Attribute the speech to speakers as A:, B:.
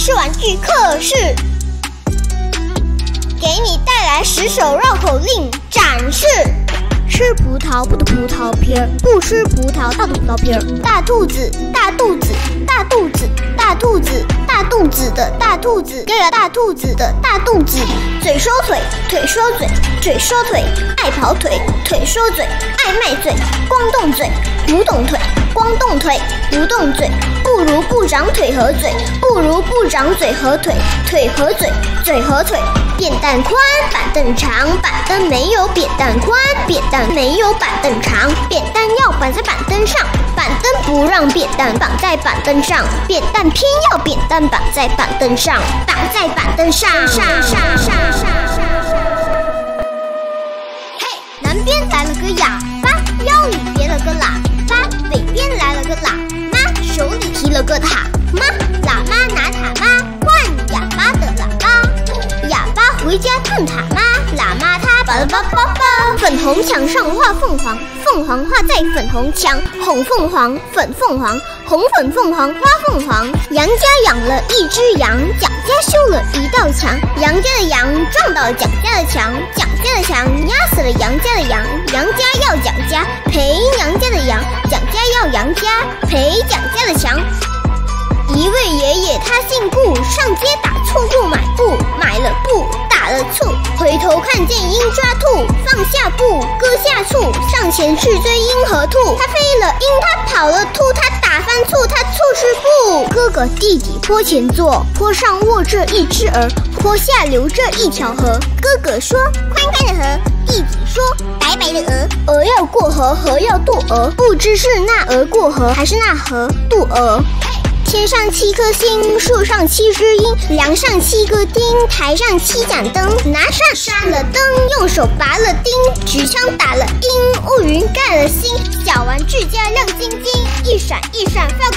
A: 是玩具课室，给你带来10首绕口令展示。吃葡萄不吐葡萄皮儿，不吃葡萄倒吐葡萄皮儿。大兔子，大肚子，大肚子，大兔子，大肚子的大兔子，要有大兔子的大肚子。嘴说腿，腿说嘴，嘴说腿，爱跑腿，腿说嘴，爱卖嘴。光动嘴，不动腿，光动腿，不动嘴。不如不长腿和嘴，不如不长嘴和腿，腿和嘴，嘴和腿。扁担宽，板凳长，板凳没有扁担宽，扁担没有板凳长，扁担要绑在板凳上，板凳不让扁担绑在板凳上，扁担偏要扁担绑在板凳上，绑在板凳上。嘿，南边来了个哑巴，腰里别了个喇叭，北边来了个喇嘛，手里提了个塔妈，喇嘛拿塔妈换哑巴的喇叭。哑巴回家看塔妈，喇嘛他巴拉巴巴巴。粉红墙上画凤凰，凤凰画在粉红墙，红凤凰，粉凤凰，红粉凤凰花凤凰。杨家养了一只羊，蒋家修了一道墙，杨家的羊撞到蒋家的墙，蒋家的墙压死了杨家的羊，杨家要蒋家赔杨家的羊，蒋家要杨家赔蒋家的墙。一位爷爷他姓顾，上街打醋布买布，买了布打了醋，回头看见鹰抓兔，放下布割下醋，上前去追鹰和兔，他飞了鹰，他跑了兔，他打翻醋，他醋是布。哥哥弟弟坡前坐，坡上卧着一只鹅，坡下流着一条河。哥哥说宽宽的河，弟弟说白白的鹅，鹅要过河，河要渡鹅，不知是那鹅过河，还是那河渡鹅。天上7颗星，树上7只鹰，梁上7个钉，台上7盏灯。拿上扇了灯，用手拔了钉，举枪打了鹰，乌云盖了星。小玩具家亮晶晶，一闪一闪放